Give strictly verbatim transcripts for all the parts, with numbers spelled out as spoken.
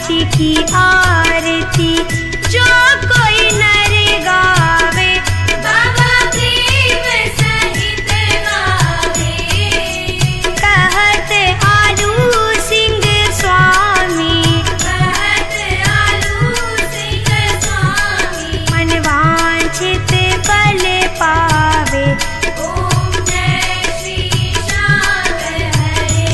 जी की आरती जो कोई नर गावे, बाबा प्रेम सहित गावे। कहत आलू सिंह स्वामी, कहत आलू सिंह स्वामी, मन वांछित फल पावे। ओम जय श्री श्याम हरे।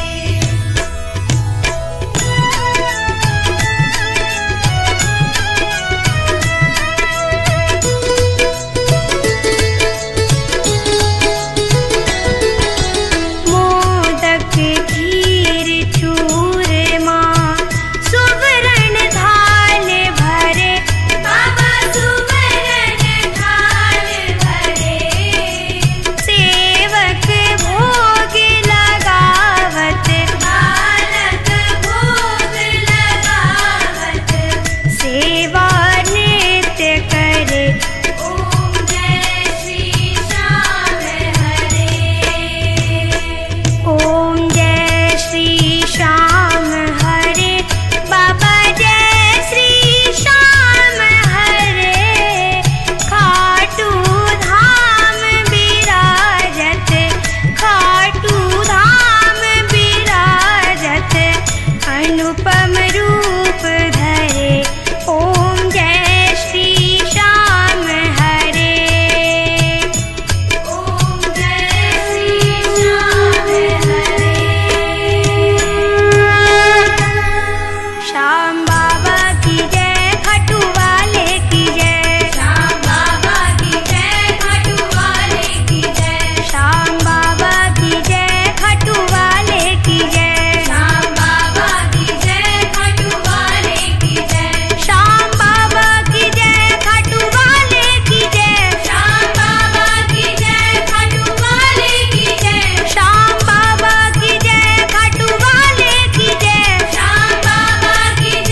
मोदक खीर चूरमा सुवर्ण थाल भरे, बाबा सुवर्ण थाल भरे। सेवक भोग लगावत, बालक भोग लगावत, सेवा नित्य करे। ओम जय श्री श्याम हरे। ओम जय श्री श्याम हरे, बाबा जय श्री श्याम हरे। खाटू धाम विराजत, खाटू धाम विराजत, अनुपम रूप धरे। ओम जय श्री श्याम हरे। ओम जय श्री श्याम हरे। श्याम बाबा की जय, खटू वाले की जय। श्याम बाबा की जय, खटू वाले की जय। श्याम बाबा की जय, खटू वाले की जय। श्याम बाबा की जय, खटू वाले की जय। श्याम बाबा की जय, खटू वाले की जय। श्याम बाबा की जय, खटू वाले की जय। श्याम बाबा की जय, खटू वाले की जय। श्याम बाबा की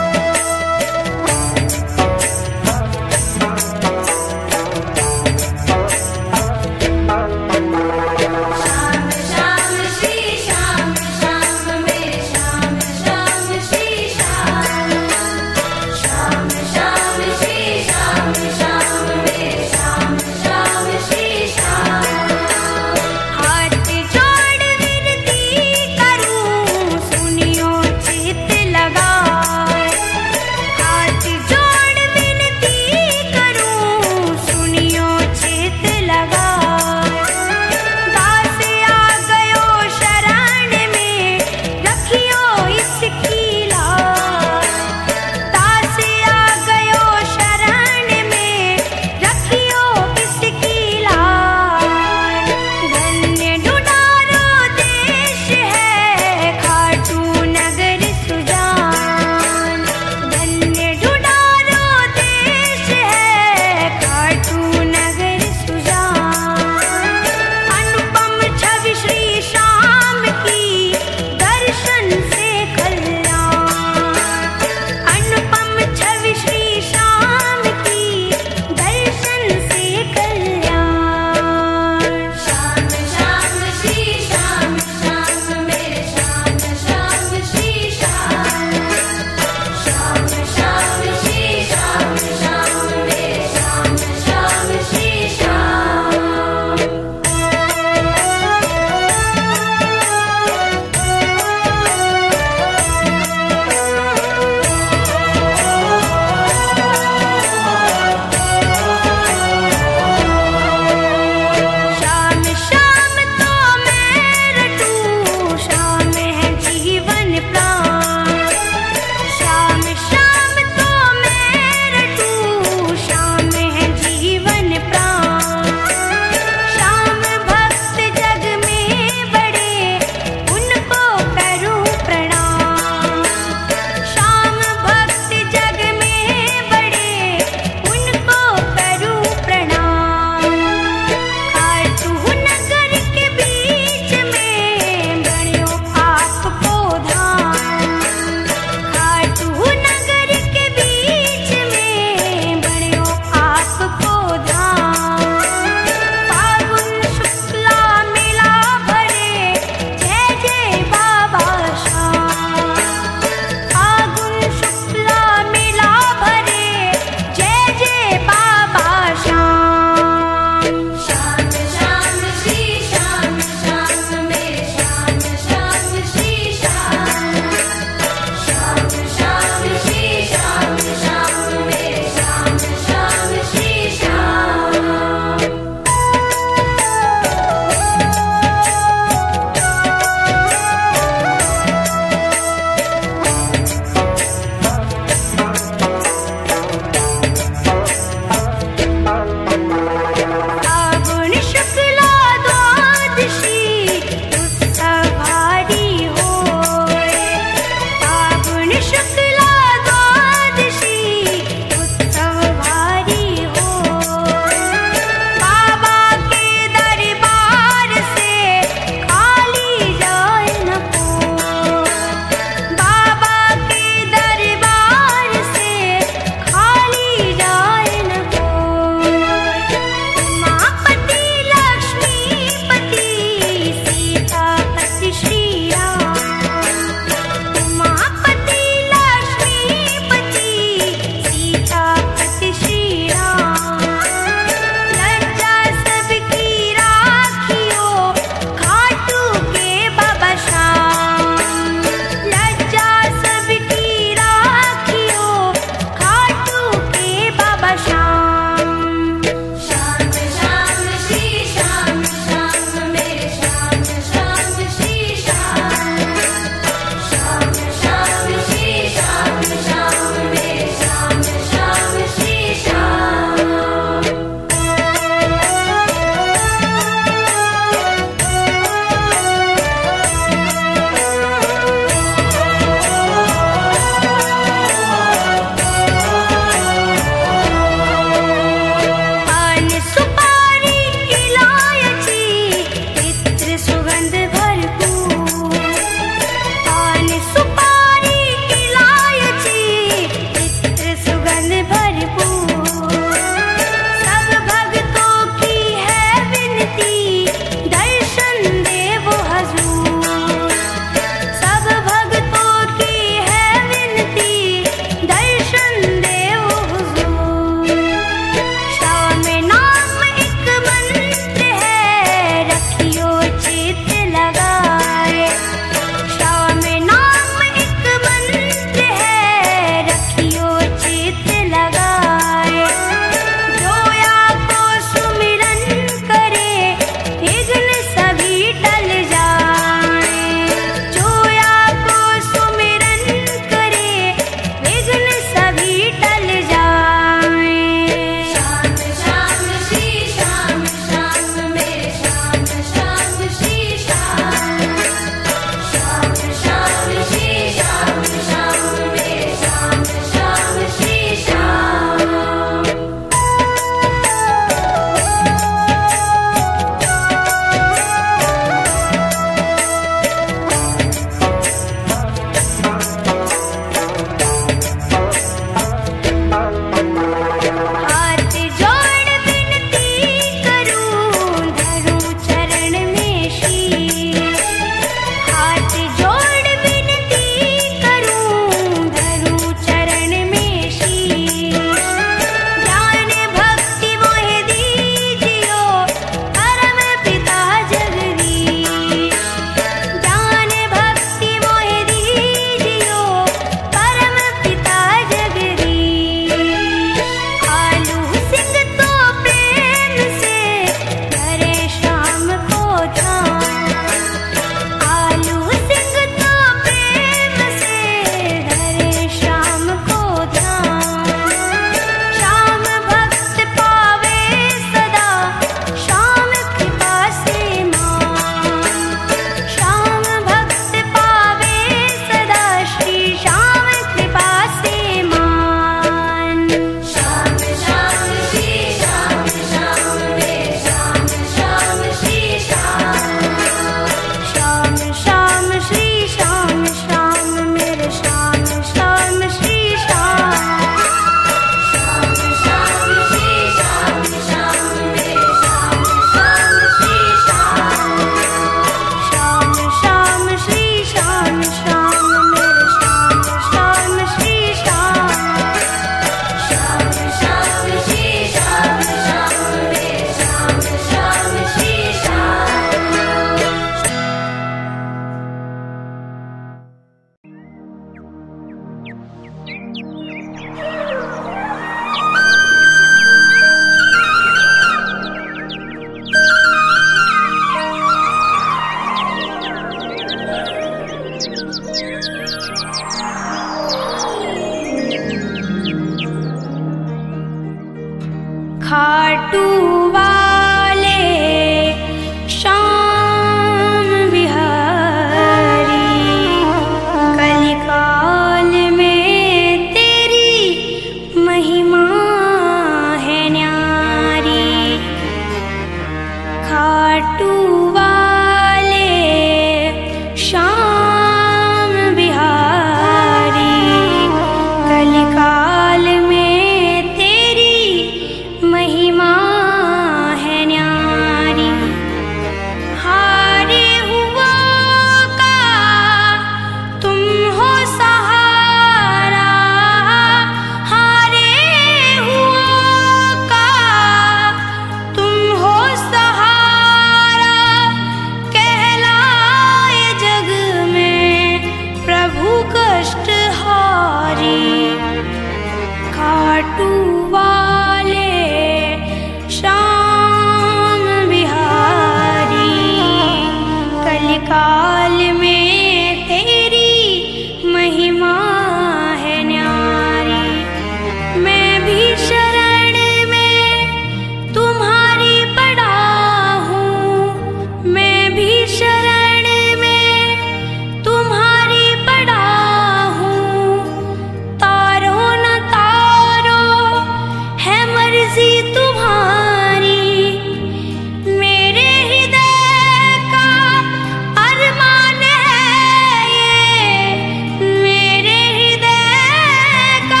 शरण में तुम्हारी पड़ा हूँ। तारो न तारो है मर्जी तुम्हारी, मेरे हृदय का अरमान है ये, मेरे हृदय का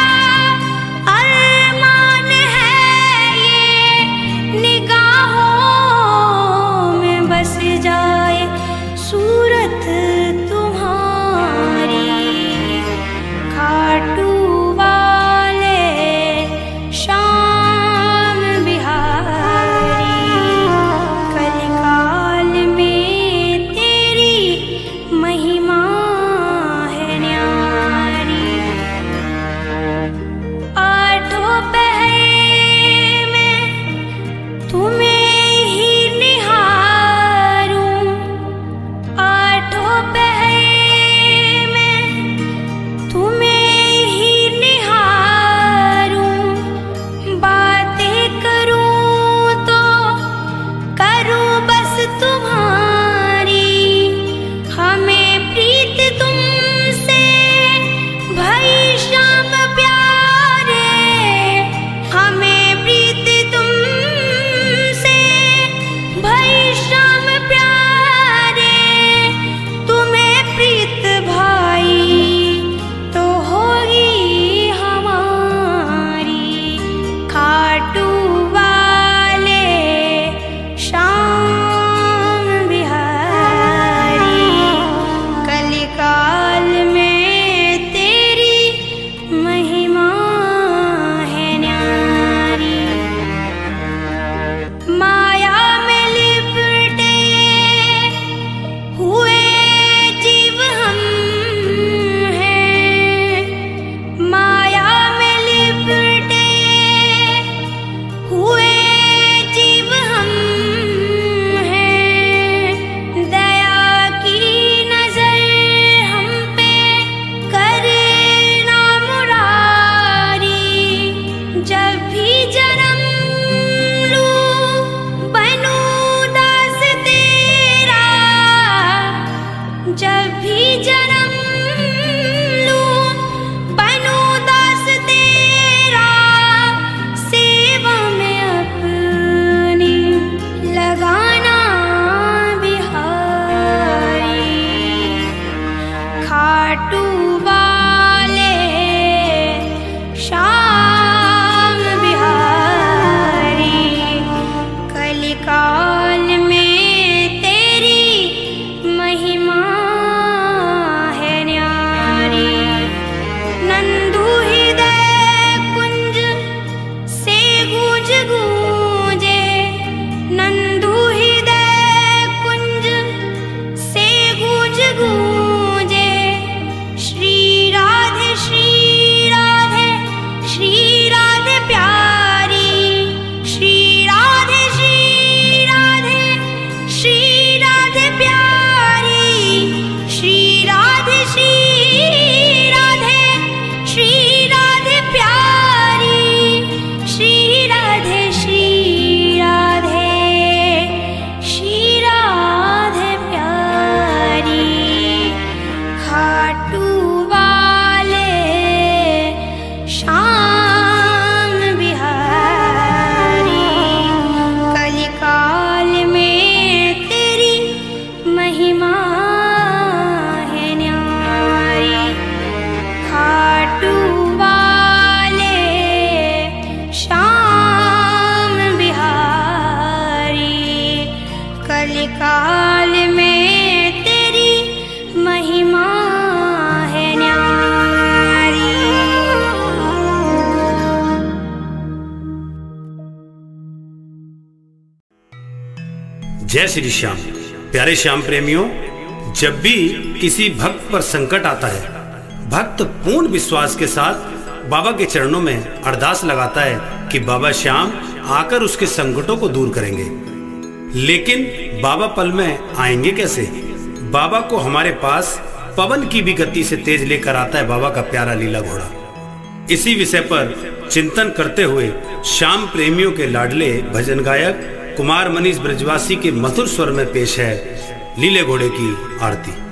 अरमान है ये। निगाहों में बस जाए सूरत तुम्हारी। खाटू वाले श्याम बिहारी, कलिकाल में तेरी महिमा है न्यारी। आठों पहर में तुम्हें ही निहारूं, आठों पहर में तुम्हें ही निहारूं। बातें करूं तो करूं बस तुम्हारी, हमें प्रीत तुमसे भई श्याम प्यारे, हमें प्रीत तुमसे भई श्याम प्यारे। तुम्हें प्रीत भाई तो होगी हमारी। खाटू वाले श्याम बिहारी, कलिकाल में तेरी महिमा है न्यारी। माया में लिपटे हुए जीव हम हैं, माया में लिपटे हुए जीव हम हैं। दया की नजर हम पे करे ना मुरारी। जब भी जन्म लूं बनूं दास तेरा, जब भी जन्म लूं बनूं दास तेरा। सेवा में अपनी लगाना बिहारी। खाटू वाले श्याम बिहारी, कलिकाल में तेरी महिमा है न्यारी। नंदू हृदय कुंज से गूंज गूंजे, नंदू हृदय कुंज से गूंज गूंजे। श्री राधे श्री राधे श्री राधे प्यारी, श्री राधे श्री राधे श्री राधे प्यारी, श्री राधे श्री राधे श्री राधे प्यारी, श्री राधे श्री राधे श्री राधे प्यारी। खाटू वाले श्याम बिहारी, कलिकाल में तेरी महिमा है न्यारी। खाटू वाले श्याम बिहारी, कलिकाल में तेरी महिमा है न्यारी। जय श्री श्याम। प्यारे श्याम प्रेमियों, जब भी किसी भक्त पर संकट आता है, भक्त पूर्ण विश्वास के साथ बाबा के चरणों में अरदास लगाता है कि बाबा श्याम आकर उसके संकटों को दूर करेंगे। लेकिन बाबा पल में आएंगे कैसे? बाबा को हमारे पास पवन की भी गति से तेज लेकर आता है बाबा का प्यारा लीला घोड़ा। इसी विषय पर चिंतन करते हुए श्याम प्रेमियों के लाडले भजन गायक कुमार मनीष ब्रजवासी के मधुर स्वर में पेश है लीले घोड़े की आरती।